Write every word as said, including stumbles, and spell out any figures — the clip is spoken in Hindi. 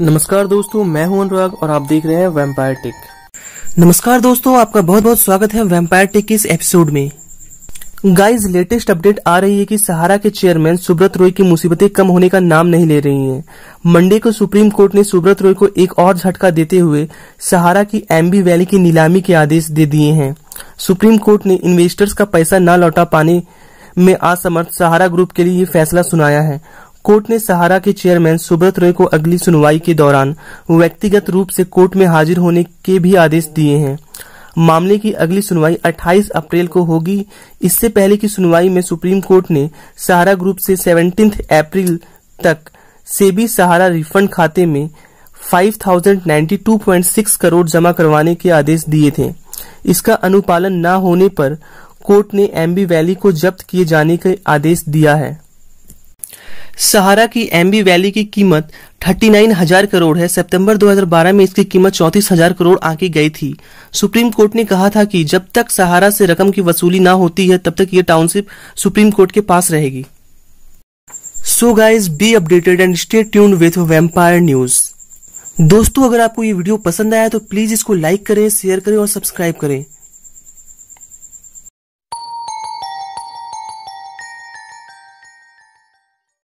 नमस्कार दोस्तों, मैं हूं अनुराग और आप देख रहे हैं वैम्पायर टेक। नमस्कार दोस्तों, आपका बहुत बहुत स्वागत है वैम्पायर टेक के इस एपिसोड में। गाइस, लेटेस्ट अपडेट आ रही है कि सहारा के चेयरमैन सुब्रत रॉय की मुसीबतें कम होने का नाम नहीं ले रही हैं। मंडे को सुप्रीम कोर्ट ने सुब्रत रॉय को एक और झटका देते हुए सहारा की एम्बी वैली की नीलामी के आदेश दे दिए हैं। सुप्रीम कोर्ट ने इन्वेस्टर्स का पैसा न लौटा पाने में असमर्थ सहारा ग्रुप के लिए ये फैसला सुनाया है। कोर्ट ने सहारा के चेयरमैन सुब्रत रॉय को अगली सुनवाई के दौरान व्यक्तिगत रूप से कोर्ट में हाजिर होने के भी आदेश दिए हैं। मामले की अगली सुनवाई अट्ठाईस अप्रैल को होगी। इससे पहले की सुनवाई में सुप्रीम कोर्ट ने सहारा ग्रुप से सत्रह अप्रैल तक सेबी सहारा रिफंड खाते में पाँच हज़ार बानवे पॉइंट छह करोड़ जमा करवाने के आदेश दिए थे। इसका अनुपालन न होने पर कोर्ट ने एम्बी वैली को जब्त किए जाने का आदेश दिया है। सहारा की एम्बी वैली की कीमत उनतालीस हजार करोड़ है। सितंबर दो हज़ार बारह में इसकी कीमत चौंतीस हजार करोड़ आंकी गई थी। सुप्रीम कोर्ट ने कहा था कि जब तक सहारा से रकम की वसूली ना होती है तब तक ये टाउनशिप सुप्रीम कोर्ट के पास रहेगी। So guys, be updated and stay tuned with vampire news. दोस्तों, अगर आपको ये वीडियो पसंद आया तो प्लीज इसको लाइक करें, शेयर करें और सब्सक्राइब करें।